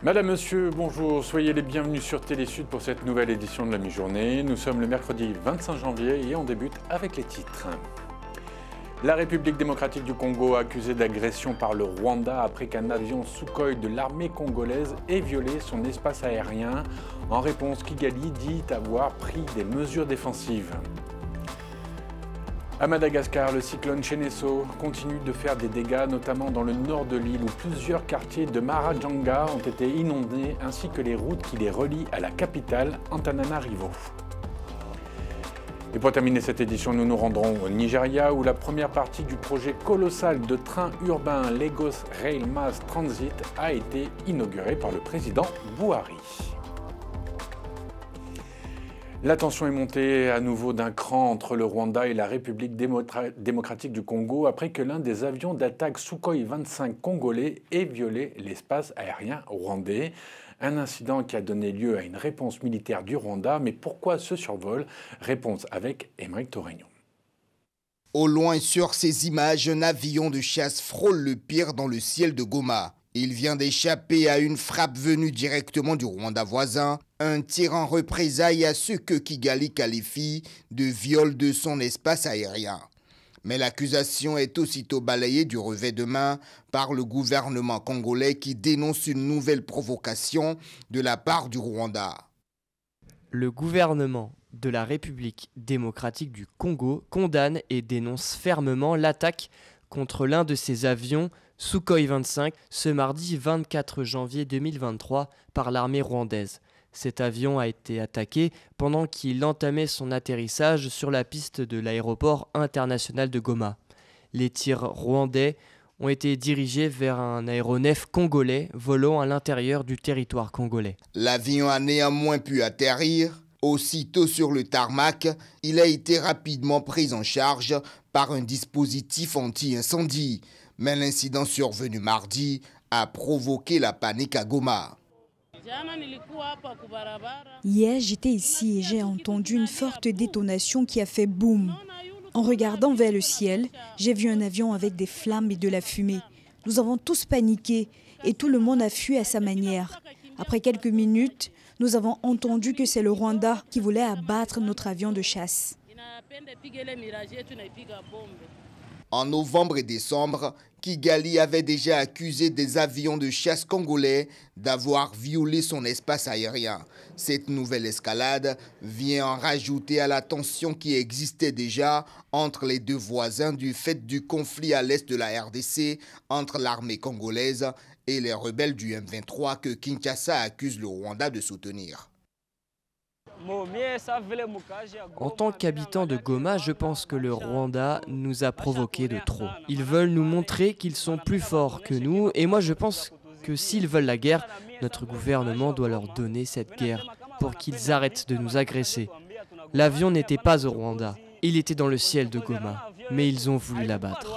Madame, Monsieur, bonjour, soyez les bienvenus sur Télésud pour cette nouvelle édition de la mi-journée. Nous sommes le mercredi 25 janvier et on débute avec les titres. La République démocratique du Congo accusée d'agression par le Rwanda après qu'un avion Sukhoi de l'armée congolaise ait violé son espace aérien. En réponse, Kigali dit avoir pris des mesures défensives. À Madagascar, le cyclone Cheneso continue de faire des dégâts, notamment dans le nord de l'île où plusieurs quartiers de Marajanga ont été inondés, ainsi que les routes qui les relient à la capitale, Antananarivo. Et pour terminer cette édition, nous nous rendrons au Nigeria où la première partie du projet colossal de train urbain Lagos Rail Mass Transit a été inaugurée par le président Buhari. La tension est montée à nouveau d'un cran entre le Rwanda et la République démocratique du Congo après que l'un des avions d'attaque Sukhoi 25 congolais ait violé l'espace aérien rwandais. Un incident qui a donné lieu à une réponse militaire du Rwanda. Mais pourquoi ce survol? Réponse avec Émeric Torregnon. Au loin sur ces images, un avion de chasse frôle le pire dans le ciel de Goma. Il vient d'échapper à une frappe venue directement du Rwanda voisin, un tir en représailles à ce que Kigali qualifie de viol de son espace aérien. Mais l'accusation est aussitôt balayée du revers de main par le gouvernement congolais qui dénonce une nouvelle provocation de la part du Rwanda. Le gouvernement de la République démocratique du Congo condamne et dénonce fermement l'attaque contre l'un de ses avions Sukhoi 25 ce mardi 24 janvier 2023 par l'armée rwandaise. Cet avion a été attaqué pendant qu'il entamait son atterrissage sur la piste de l'aéroport international de Goma. Les tirs rwandais ont été dirigés vers un aéronef congolais volant à l'intérieur du territoire congolais. L'avion a néanmoins pu atterrir. Aussitôt sur le tarmac, il a été rapidement pris en charge par un dispositif anti-incendie. Mais l'incident survenu mardi a provoqué la panique à Goma. Hier, j'étais ici et j'ai entendu une forte détonation qui a fait boum. En regardant vers le ciel, j'ai vu un avion avec des flammes et de la fumée. Nous avons tous paniqué et tout le monde a fui à sa manière. Après quelques minutes, nous avons entendu que c'est le Rwanda qui voulait abattre notre avion de chasse. En novembre et décembre, Kigali avait déjà accusé des avions de chasse congolais d'avoir violé son espace aérien. Cette nouvelle escalade vient en rajouter à la tension qui existait déjà entre les deux voisins du fait du conflit à l'est de la RDC entre l'armée congolaise et les rebelles du M23 que Kinshasa accuse le Rwanda de soutenir. En tant qu'habitant de Goma, je pense que le Rwanda nous a provoqué de trop. Ils veulent nous montrer qu'ils sont plus forts que nous et moi je pense que s'ils veulent la guerre, notre gouvernement doit leur donner cette guerre pour qu'ils arrêtent de nous agresser. L'avion n'était pas au Rwanda, il était dans le ciel de Goma, mais ils ont voulu l'abattre.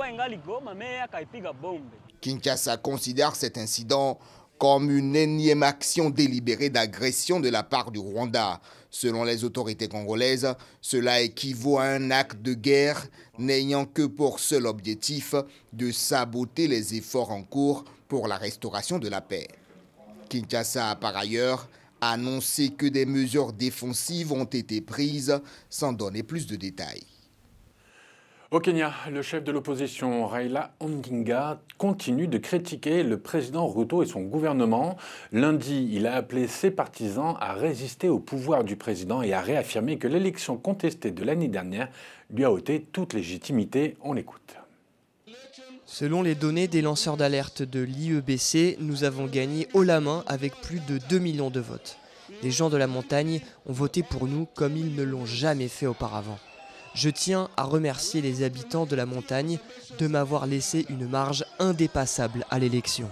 Kinshasa considère cet incident comme une énième action délibérée d'agression de la part du Rwanda. Selon les autorités congolaises, cela équivaut à un acte de guerre n'ayant que pour seul objectif de saboter les efforts en cours pour la restauration de la paix. Kinshasa a par ailleurs annoncé que des mesures défensives ont été prises sans donner plus de détails. Au Kenya, le chef de l'opposition Raila Odinga continue de critiquer le président Ruto et son gouvernement. Lundi, il a appelé ses partisans à résister au pouvoir du président et a réaffirmé que l'élection contestée de l'année dernière lui a ôté toute légitimité. On l'écoute. Selon les données des lanceurs d'alerte de l'IEBC, nous avons gagné haut la main avec plus de 2 millions de votes. Les gens de la montagne ont voté pour nous comme ils ne l'ont jamais fait auparavant. Je tiens à remercier les habitants de la montagne de m'avoir laissé une marge indépassable à l'élection.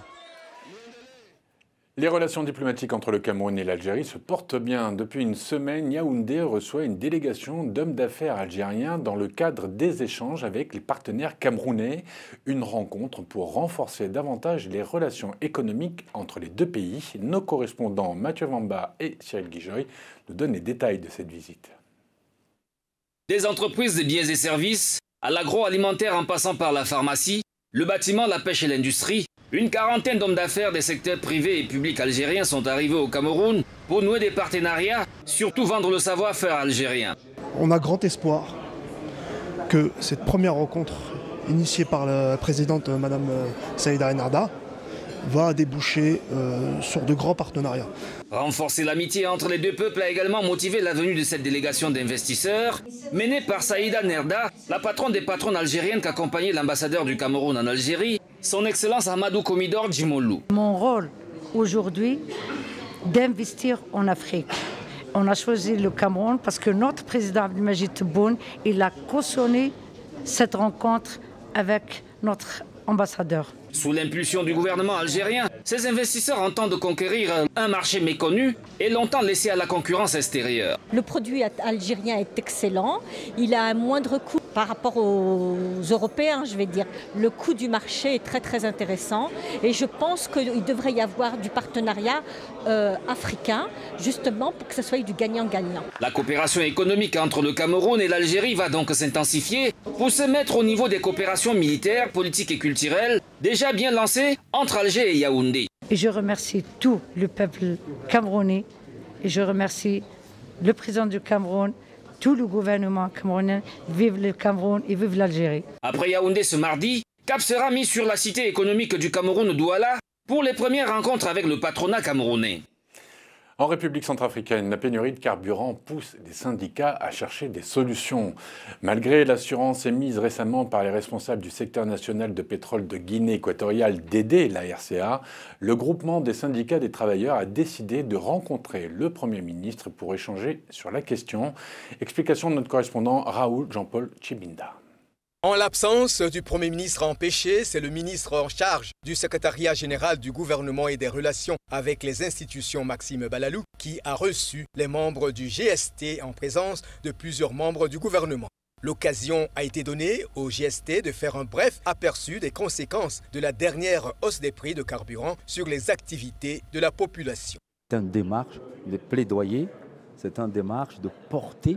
Les relations diplomatiques entre le Cameroun et l'Algérie se portent bien. Depuis une semaine, Yaoundé reçoit une délégation d'hommes d'affaires algériens dans le cadre des échanges avec les partenaires camerounais. Une rencontre pour renforcer davantage les relations économiques entre les deux pays. Nos correspondants Mathieu Vamba et Cyril Guijoy nous donnent les détails de cette visite. Des entreprises de biens et services, à l'agroalimentaire en passant par la pharmacie, le bâtiment, la pêche et l'industrie, Une quarantaine d'hommes d'affaires des secteurs privés et publics algériens sont arrivés au Cameroun pour nouer des partenariats, surtout vendre le savoir-faire algérien. On a grand espoir que cette première rencontre initiée par la présidente Madame Saïda Enarda va déboucher sur de grands partenariats. Renforcer l'amitié entre les deux peuples a également motivé la venue de cette délégation d'investisseurs, menée par Saïda Nerda, la patronne des patronnes algériennes qu'accompagnait l'ambassadeur du Cameroun en Algérie, son Excellence Amadou Komidor Djimolou. Mon rôle aujourd'hui, d'investir en Afrique. On a choisi le Cameroun parce que notre président Abdelmajid Tebboune, il a cautionné cette rencontre avec notre ambassadeur. Sous l'impulsion du gouvernement algérien, ces investisseurs entendent conquérir un marché méconnu et longtemps laissé à la concurrence extérieure. Le produit algérien est excellent, il a un moindre coût par rapport aux Européens, je vais dire. Le coût du marché est très intéressant et je pense qu'il devrait y avoir du partenariat africain, justement pour que ce soit du gagnant-gagnant. La coopération économique entre le Cameroun et l'Algérie va donc s'intensifier pour se mettre au niveau des coopérations militaires, politiques et culturelles, déjà bien lancées entre Alger et Yaoundé. Et je remercie tout le peuple camerounais et je remercie le président du Cameroun, tout le gouvernement camerounais. Vive le Cameroun et vive l'Algérie. Après Yaoundé ce mardi, cap sera mis sur la cité économique du Cameroun, Douala, pour les premières rencontres avec le patronat camerounais. En République centrafricaine, la pénurie de carburant pousse les syndicats à chercher des solutions. Malgré l'assurance émise récemment par les responsables du secteur national de pétrole de Guinée équatoriale d'aider la RCA, le groupement des syndicats des travailleurs a décidé de rencontrer le Premier ministre pour échanger sur la question. Explication de notre correspondant Raoul Jean-Paul Chibinda. En l'absence du Premier ministre empêché, c'est le ministre en charge du secrétariat général du gouvernement et des relations avec les institutions, Maxime Balalou, qui a reçu les membres du GST en présence de plusieurs membres du gouvernement. L'occasion a été donnée au GST de faire un bref aperçu des conséquences de la dernière hausse des prix de carburant sur les activités de la population. C'est une démarche de plaidoyer, c'est une démarche de porter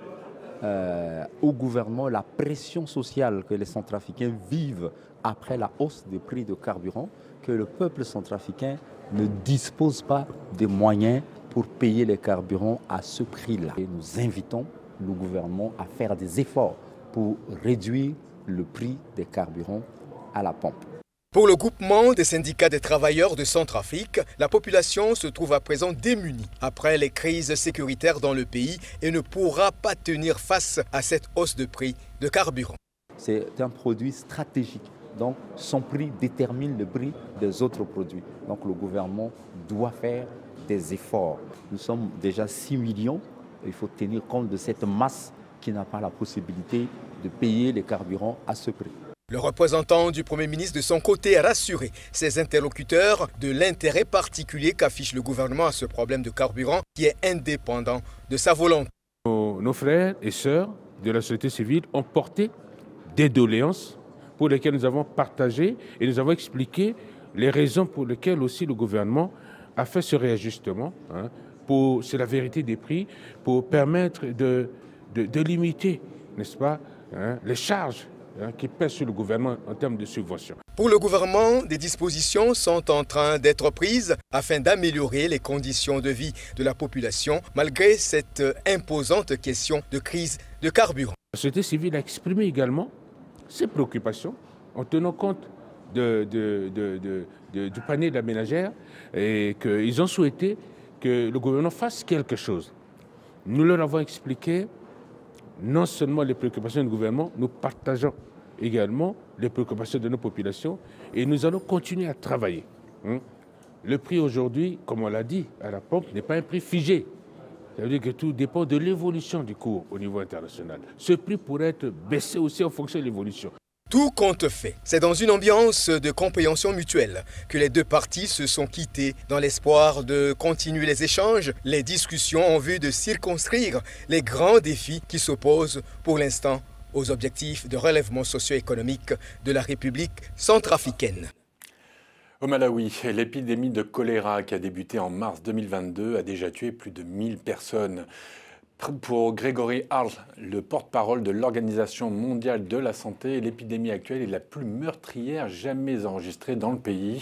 au gouvernement la pression sociale que les Centrafricains vivent après la hausse des prix de carburant, que le peuple centrafricain ne dispose pas des moyens pour payer les carburants à ce prix-là. Et nous invitons le gouvernement à faire des efforts pour réduire le prix des carburants à la pompe. Pour le groupement des syndicats des travailleurs de Centrafrique, la population se trouve à présent démunie après les crises sécuritaires dans le pays et ne pourra pas tenir face à cette hausse de prix de carburant. C'est un produit stratégique, donc son prix détermine le prix des autres produits. Donc le gouvernement doit faire des efforts. Nous sommes déjà 6 millions, il faut tenir compte de cette masse qui n'a pas la possibilité de payer les carburants à ce prix. Le représentant du Premier ministre de son côté a rassuré ses interlocuteurs de l'intérêt particulier qu'affiche le gouvernement à ce problème de carburant qui est indépendant de sa volonté. Nos frères et sœurs de la société civile ont porté des doléances pour lesquelles nous avons partagé et nous avons expliqué les raisons pour lesquelles aussi le gouvernement a fait ce réajustement. C'est la vérité des prix, pour permettre de limiter, n'est-ce pas, les charges qui pèsent sur le gouvernement en termes de subventions. Pour le gouvernement, des dispositions sont en train d'être prises afin d'améliorer les conditions de vie de la population malgré cette imposante question de crise de carburant. La société civile a exprimé également ses préoccupations en tenant compte du panier de la ménagère et qu'ils ont souhaité que le gouvernement fasse quelque chose. Nous leur avons expliqué non seulement les préoccupations du gouvernement, nous partageons également les préoccupations de nos populations et nous allons continuer à travailler. Le prix aujourd'hui, comme on l'a dit à la pompe, n'est pas un prix figé. Ça veut dire que tout dépend de l'évolution du cours au niveau international. Ce prix pourrait être baissé aussi en fonction de l'évolution. Tout compte fait, c'est dans une ambiance de compréhension mutuelle que les deux parties se sont quittées dans l'espoir de continuer les échanges, les discussions en vue de circonscrire les grands défis qui s'opposent pour l'instant aux objectifs de relèvement socio-économique de la République centrafricaine. Au Malawi, l'épidémie de choléra qui a débuté en mars 2022 a déjà tué plus de 1000 personnes. Pour Grégory Harl, le porte-parole de l'Organisation mondiale de la santé, l'épidémie actuelle est la plus meurtrière jamais enregistrée dans le pays.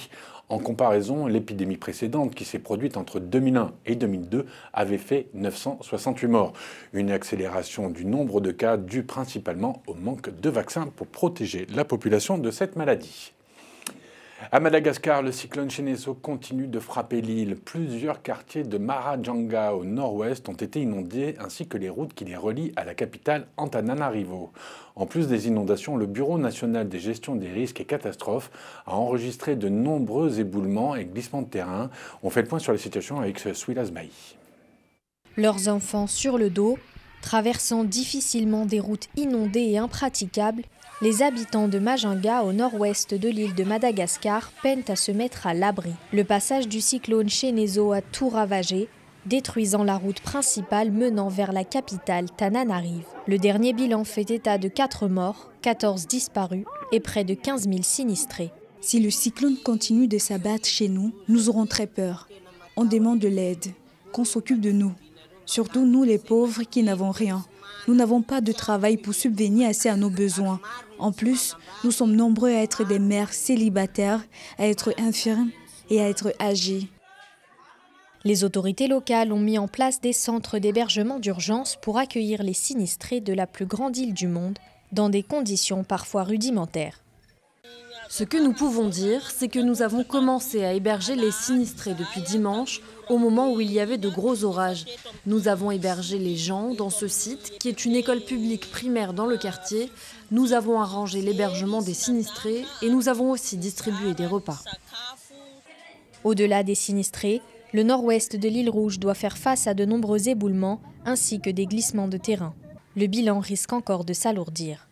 En comparaison, l'épidémie précédente, qui s'est produite entre 2001 et 2002, avait fait 968 morts. Une accélération du nombre de cas due principalement au manque de vaccins pour protéger la population de cette maladie. À Madagascar, le cyclone Chenezo continue de frapper l'île. Plusieurs quartiers de Marajanga au nord-ouest ont été inondés, ainsi que les routes qui les relient à la capitale Antananarivo. En plus des inondations, le Bureau national des gestions des risques et catastrophes a enregistré de nombreux éboulements et glissements de terrain. On fait le point sur la situation avec Souilaz Maï. Leurs enfants sur le dos, traversant difficilement des routes inondées et impraticables, les habitants de Majinga, au nord-ouest de l'île de Madagascar, peinent à se mettre à l'abri. Le passage du cyclone Chenezo a tout ravagé, détruisant la route principale menant vers la capitale Tananarive. Le dernier bilan fait état de 4 morts, 14 disparus et près de 15 000 sinistrés. Si le cyclone continue de s'abattre chez nous, nous aurons très peur. On demande de l'aide, qu'on s'occupe de nous. Surtout nous les pauvres qui n'avons rien. Nous n'avons pas de travail pour subvenir assez à nos besoins. En plus, nous sommes nombreux à être des mères célibataires, à être infirmes et à être âgées. Les autorités locales ont mis en place des centres d'hébergement d'urgence pour accueillir les sinistrés de la plus grande île du monde, dans des conditions parfois rudimentaires. Ce que nous pouvons dire, c'est que nous avons commencé à héberger les sinistrés depuis dimanche, au moment où il y avait de gros orages. Nous avons hébergé les gens dans ce site, qui est une école publique primaire dans le quartier. Nous avons arrangé l'hébergement des sinistrés et nous avons aussi distribué des repas. Au-delà des sinistrés, le nord-ouest de l'île Rouge doit faire face à de nombreux éboulements ainsi que des glissements de terrain. Le bilan risque encore de s'alourdir.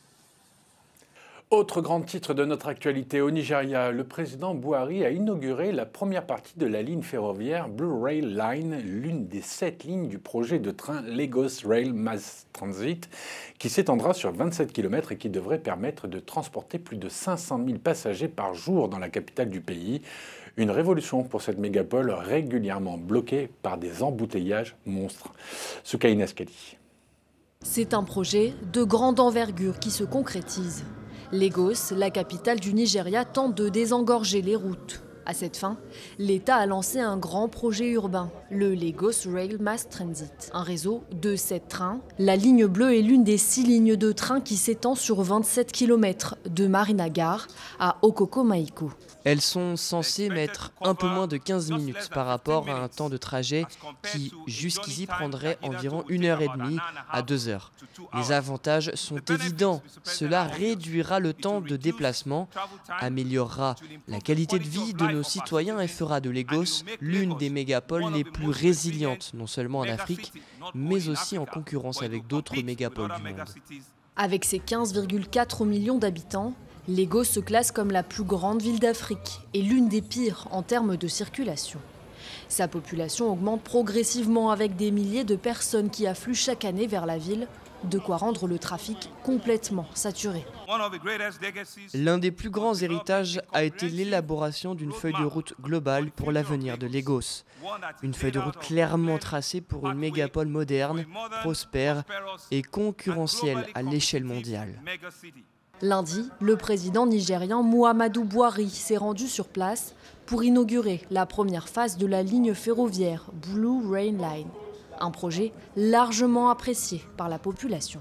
Autre grand titre de notre actualité au Nigeria, le président Buhari a inauguré la première partie de la ligne ferroviaire Blue Rail Line, l'une des 7 lignes du projet de train Lagos Rail Mass Transit, qui s'étendra sur 27 km et qui devrait permettre de transporter plus de 500 000 passagers par jour dans la capitale du pays. Une révolution pour cette mégapole régulièrement bloquée par des embouteillages monstres. Soukaina Skali. C'est un projet de grande envergure qui se concrétise. Lagos, la capitale du Nigeria, tente de désengorger les routes. À cette fin, l'État a lancé un grand projet urbain, le Lagos Rail Mass Transit. Un réseau de 7 trains. La ligne bleue est l'une des 6 lignes de train qui s'étend sur 27 km de Marinagar à Okoko-Maiko. Elles sont censées mettre un peu moins de 15 minutes par rapport à un temps de trajet qui, jusqu'ici, prendrait environ 1h30 à 2 heures. Les avantages sont évidents. Cela réduira le temps de déplacement, améliorera la qualité de vie de nos citoyens et fera de Lagos l'une des mégapoles les plus résilientes, non seulement en Afrique, mais aussi en concurrence avec d'autres mégapoles du monde. Avec ses 15,4 millions d'habitants, Lagos se classe comme la plus grande ville d'Afrique et l'une des pires en termes de circulation. Sa population augmente progressivement avec des milliers de personnes qui affluent chaque année vers la ville, de quoi rendre le trafic complètement saturé. L'un des plus grands héritages a été l'élaboration d'une feuille de route globale pour l'avenir de Lagos. Une feuille de route clairement tracée pour une mégapole moderne, prospère et concurrentielle à l'échelle mondiale. Lundi, le président nigérian Muhammadu Buhari s'est rendu sur place pour inaugurer la première phase de la ligne ferroviaire Blue Rail Line, un projet largement apprécié par la population.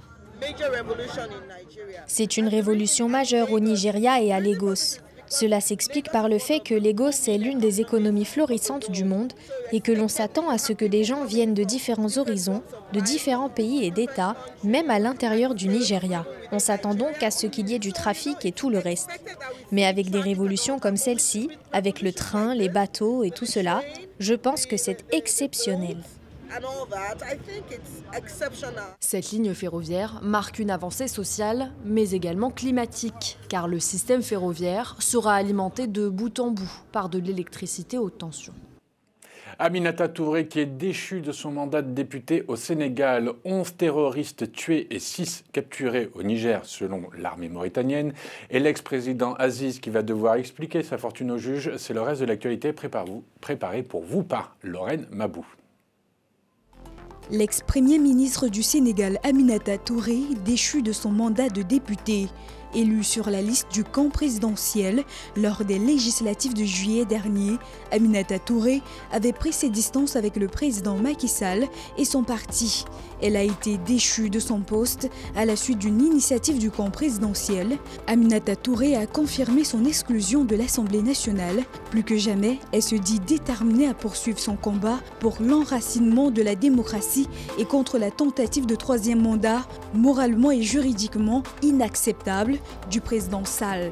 C'est une révolution majeure au Nigeria et à Lagos. Cela s'explique par le fait que Lagos est l'une des économies florissantes du monde et que l'on s'attend à ce que des gens viennent de différents horizons, de différents pays et d'États, même à l'intérieur du Nigeria. On s'attend donc à ce qu'il y ait du trafic et tout le reste. Mais avec des révolutions comme celle-ci, avec le train, les bateaux et tout cela, je pense que c'est exceptionnel. Cette ligne ferroviaire marque une avancée sociale, mais également climatique, car le système ferroviaire sera alimenté de bout en bout par de l'électricité haute tension. Aminata Touré qui est déchu de son mandat de député au Sénégal, 11 terroristes tués et 6 capturés au Niger selon l'armée mauritanienne, et l'ex-président Aziz qui va devoir expliquer sa fortune au juge. C'est le reste de l'actualité préparé pour vous par Lorraine Mabou. L'ex-premier ministre du Sénégal, Aminata Touré, déchu de son mandat de député. Élue sur la liste du camp présidentiel lors des législatives de juillet dernier, Aminata Touré avait pris ses distances avec le président Macky Sall et son parti. Elle a été déchue de son poste à la suite d'une initiative du camp présidentiel. Aminata Touré a confirmé son exclusion de l'Assemblée nationale. Plus que jamais, elle se dit déterminée à poursuivre son combat pour l'enracinement de la démocratie et contre la tentative de troisième mandat, moralement et juridiquement inacceptable, du président Sall.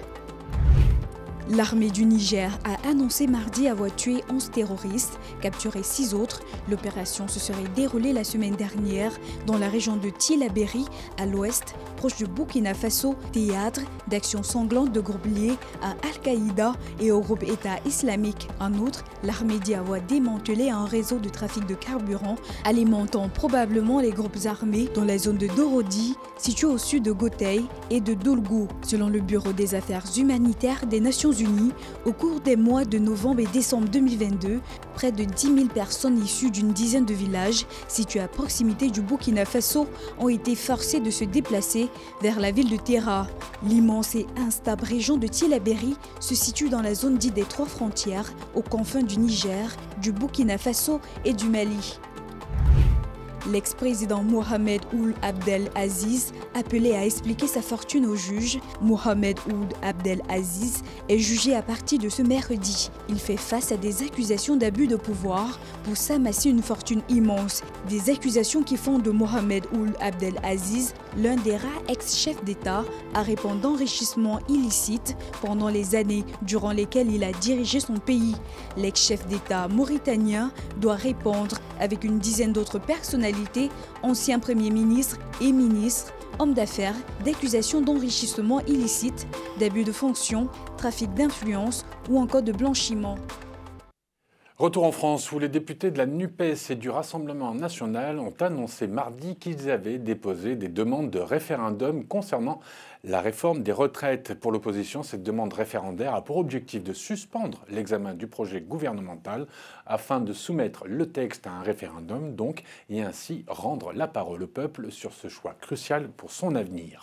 L'armée du Niger a annoncé mardi avoir tué 11 terroristes, capturé 6 autres. L'opération se serait déroulée la semaine dernière dans la région de Tillabéri, à l'ouest, proche de Burkina Faso, théâtre d'actions sanglantes de groupes liés à Al-Qaïda et au groupe État islamique. En outre, l'armée dit avoir démantelé un réseau de trafic de carburant alimentant probablement les groupes armés dans la zone de Dorodi, située au sud de Gotei et de Doulgou. Selon le Bureau des affaires humanitaires des Nations Unies, au cours des mois de novembre et décembre 2022, près de 10 000 personnes issues d'une dizaine de villages situés à proximité du Burkina Faso ont été forcées de se déplacer vers la ville de Terra. L'immense et instable région de Tillabéri se situe dans la zone dite des trois frontières, aux confins du Niger, du Burkina Faso et du Mali. L'ex-président Mohamed Ould Abdel Aziz, appelé à expliquer sa fortune au juge, Mohamed Ould Abdel Aziz est jugé à partir de ce mercredi. Il fait face à des accusations d'abus de pouvoir pour s'amasser une fortune immense. Des accusations qui font de Mohamed Ould Abdel Aziz l'un des rares ex-chefs d'État à répondre d'enrichissement illicite pendant les années durant lesquelles il a dirigé son pays. L'ex-chef d'État mauritanien doit répondre avec une dizaine d'autres personnalités, anciens premiers ministres et ministres, hommes d'affaires, d'accusations d'enrichissement illicite, d'abus de fonction, trafic d'influence ou encore de blanchiment. Retour en France, où les députés de la NUPES et du Rassemblement national ont annoncé mardi qu'ils avaient déposé des demandes de référendum concernant la réforme des retraites. Pour l'opposition, cette demande référendaire a pour objectif de suspendre l'examen du projet gouvernemental afin de soumettre le texte à un référendum, donc, et ainsi rendre la parole au peuple sur ce choix crucial pour son avenir.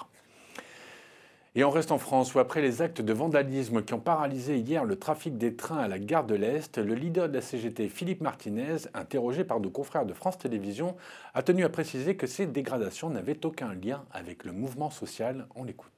Et on reste en France, où après les actes de vandalisme qui ont paralysé hier le trafic des trains à la gare de l'Est, le leader de la CGT, Philippe Martinez, interrogé par nos confrères de France Télévisions, a tenu à préciser que ces dégradations n'avaient aucun lien avec le mouvement social. On l'écoute.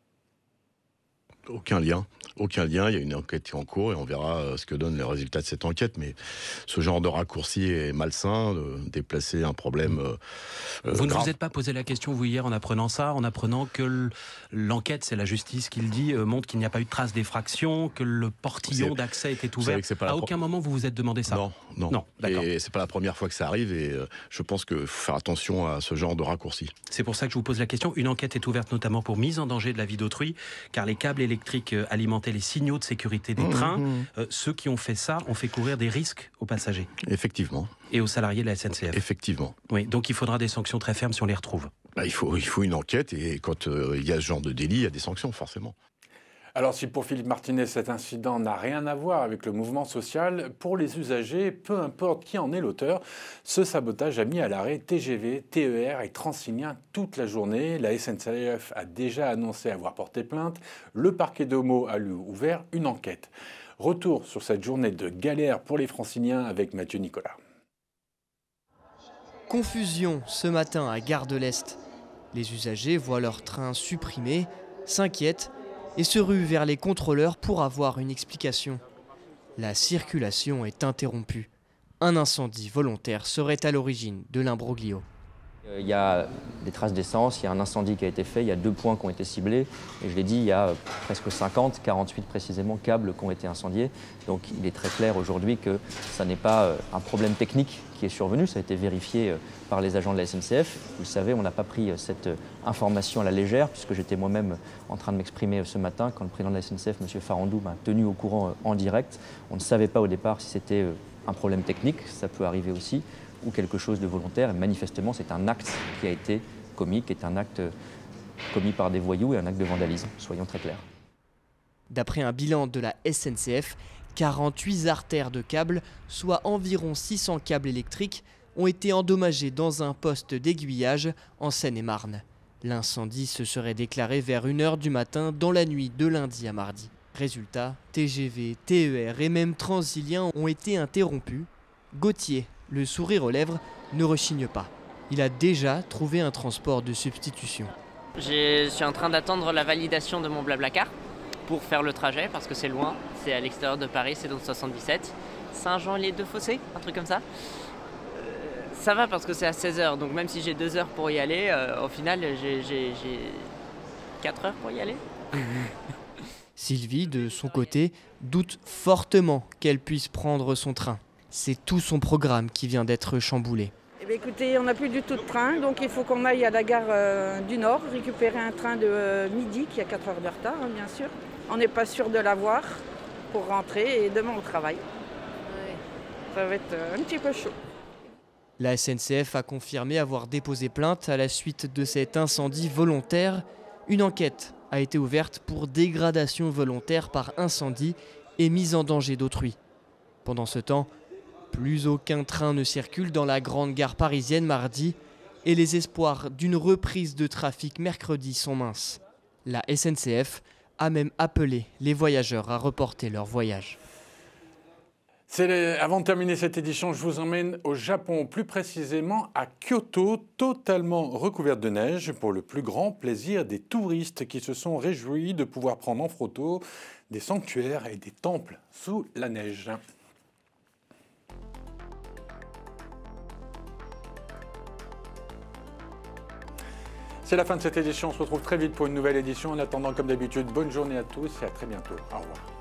Aucun lien. Il y a une enquête qui est en cours et on verra ce que donnent les résultats de cette enquête. Mais ce genre de raccourci est malsain, de déplacer un problème Vous ne grave. vous êtes pas posé la question, vous, hier, en apprenant ça, en apprenant que l'enquête, c'est la justice qui le dit, montre qu'il n'y a pas eu de trace d'effraction, que le portillon d'accès était ouvert. À aucun moment, vous vous êtes demandé ça? Non. D'accord. Et c'est pas la première fois que ça arrive et je pense qu'il faut faire attention à ce genre de raccourci. C'est pour ça que je vous pose la question. Une enquête est ouverte notamment pour mise en danger de la vie d'autrui, car les câbles électriques alimentaient les signaux de sécurité des trains. Ceux qui ont fait ça ont fait courir des risques aux passagers. Effectivement. Et aux salariés de la SNCF. Effectivement. Oui, donc il faudra des sanctions très fermes si on les retrouve. Il faut une enquête et quand il y a ce genre de délit, il y a des sanctions forcément. Alors si pour Philippe Martinez cet incident n'a rien à voir avec le mouvement social, pour les usagers, peu importe qui en est l'auteur, ce sabotage a mis à l'arrêt TGV, TER et Transilien toute la journée. La SNCF a déjà annoncé avoir porté plainte. Le parquet de Meaux a lui ouvert une enquête. Retour sur cette journée de galère pour les Franciliens avec Mathieu Nicolas. Confusion ce matin à Gare de l'Est. Les usagers voient leur train supprimé, s'inquiètent et se ruent vers les contrôleurs pour avoir une explication. La circulation est interrompue. Un incendie volontaire serait à l'origine de l'imbroglio. Il y a des traces d'essence, il y a un incendie qui a été fait, il y a 2 points qui ont été ciblés. Et je l'ai dit, il y a presque 50, 48 précisément, câbles qui ont été incendiés. Donc il est très clair aujourd'hui que ça n'est pas un problème technique qui est survenu. Ça a été vérifié par les agents de la SNCF. Vous le savez, on n'a pas pris cette information à la légère, puisque j'étais moi-même en train de m'exprimer ce matin quand le président de la SNCF, M. Farandou, m'a tenu au courant en direct. On ne savait pas au départ si c'était un problème technique, ça peut arriver aussi, ou quelque chose de volontaire. Et manifestement, c'est un acte qui a été commis, qui est un acte commis par des voyous et un acte de vandalisme, soyons très clairs. D'après un bilan de la SNCF, 48 artères de câbles, soit environ 600 câbles électriques, ont été endommagés dans un poste d'aiguillage en Seine-et-Marne. L'incendie se serait déclaré vers 1 h du matin dans la nuit de lundi à mardi. Résultat, TGV, TER et même Transilien ont été interrompus. Gauthier, le sourire aux lèvres, ne rechigne pas. Il a déjà trouvé un transport de substitution. Je suis en train d'attendre la validation de mon Blablacar pour faire le trajet parce que c'est loin. C'est à l'extérieur de Paris, c'est dans le 77. Saint-Jean-les-Deux-Fossés, un truc comme ça. Ça va parce que c'est à 16 h, donc même si j'ai 2 heures pour y aller, au final j'ai 4 heures pour y aller. Sylvie, de son côté, doute fortement qu'elle puisse prendre son train. C'est tout son programme qui vient d'être chamboulé. Eh bien, écoutez, on n'a plus du tout de train, donc il faut qu'on aille à la gare du Nord, récupérer un train de midi qui a 4 heures de retard, hein, bien sûr. On n'est pas sûr de l'avoir pour rentrer et demain au travail. Ça va être un petit peu chaud. La SNCF a confirmé avoir déposé plainte à la suite de cet incendie volontaire. Une enquête a été ouverte pour dégradation volontaire par incendie et mise en danger d'autrui. Pendant ce temps, plus aucun train ne circule dans la grande gare parisienne mardi et les espoirs d'une reprise de trafic mercredi sont minces. La SNCF a même appelé les voyageurs à reporter leur voyage. Avant de terminer cette édition, je vous emmène au Japon, plus précisément à Kyoto, totalement recouverte de neige pour le plus grand plaisir des touristes qui se sont réjouis de pouvoir prendre en photo des sanctuaires et des temples sous la neige. C'est la fin de cette édition, on se retrouve très vite pour une nouvelle édition. En attendant, comme d'habitude, bonne journée à tous et à très bientôt. Au revoir.